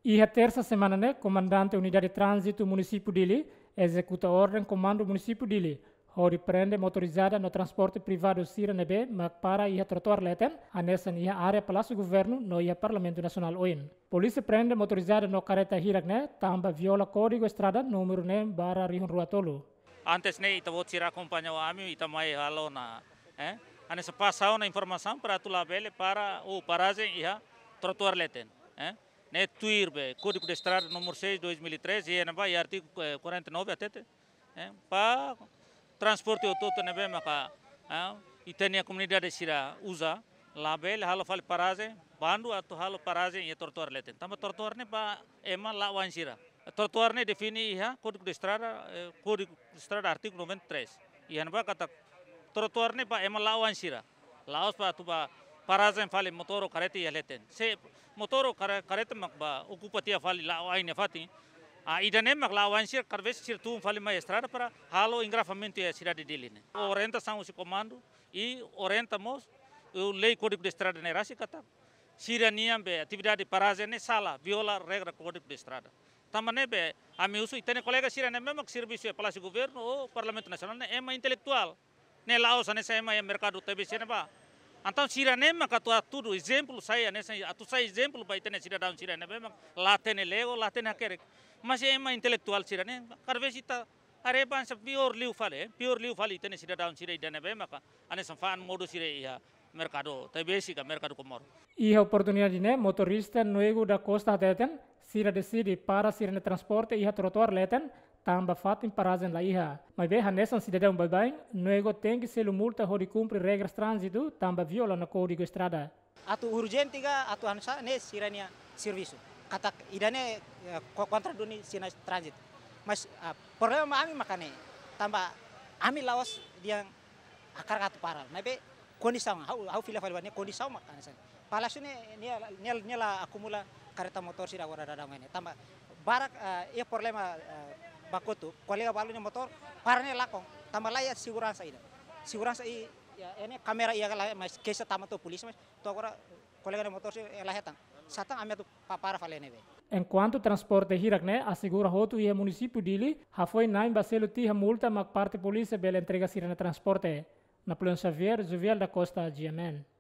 E a terça semana, né, comandante Unidade de Trânsito Município Dili executa ordem comando Município Dili. Hori prende motorizada no transporte privado Sira Nebe, mak para ia trotuar leten, anessa ia área Palácio Governo no ia Parlamento Nacional Oin. Polícia prende motorizada no careta hirak né, tamba viola código estrada número né, bara rihun ruatolo. Antes né, ita vou tirar acompanhar o amigo, ita mai halo na, anessa passar na informação para tu labele para o paragem ia trotuar leten, né, tuirbe código de estrada número 6 2013 e na vai artigo 49 até, para transporte auto nebe maka e tem a comunidade sira usa label halo fal paragem bandu atau halo paragem e trotuar leten tamba trotuar ne ba ema lawan sira trotuar ne defini ia código de estrada artigo 93 ia ba kata trotuar ne ba ema lawan sira laos pa tu ba paragem fal motoro karete ia leten se motoro karete mak ba okupatia fal lawan ne fati idane mak lawan sir karves sir tu fali ma estrada para halo engrafamento e cidade dele né orientação o comando e orientamos o lei código de estrada né rasi kata sirania be atividade paragem ne sala viola regra código de estrada tamane be ami usu itene colega sirania mesmo que serviço é Palácio Governo ou Parlamento Nacional né ema intelectual né laos né sai ema mercado TBC né ba então sirania mak tudo exemplo sai nessa atu sai exemplo ba itene cidadão sirania mesmo lá tem lego lá tem aquele mas é uma intelectual sira né karves ita areban sa pure liu fale tene sira down sira idane be maka ane sanfan modo sira ia mercado tabesi ka mercado komor E a oportunidade né motorista noego da costa teten sira decide para sira ne transporte e a trotuar leten tamba fatin paragem lá iha mas be hanesan cidadão bye noego tem que ser multa hori cumpre regras trânsito tamba viola no código estrada atu urgente ga atu ansa ne sirania serviço kata idane kontra duni sina transit mas problema ami makane tamba ami lawas diang akar katu paral nabe kondisi hau fila file kondisi makane san palasune niala akumula kareta motor sira wara dadang ini tamba barak ia problema bakotu kolega balunya motor parane lakong tamba laya segurança i ya ini kamera ia kala mas kesa tamato polisi mas to agora colega de motor ela hetang satang ame tu para falene be enquanto transporte hirak né assegura hotu e município dili ha foi naim baselo tiha multa mak parte polícia bela entrega sira na transporte na Plano Xavier Juvial da Costa GMN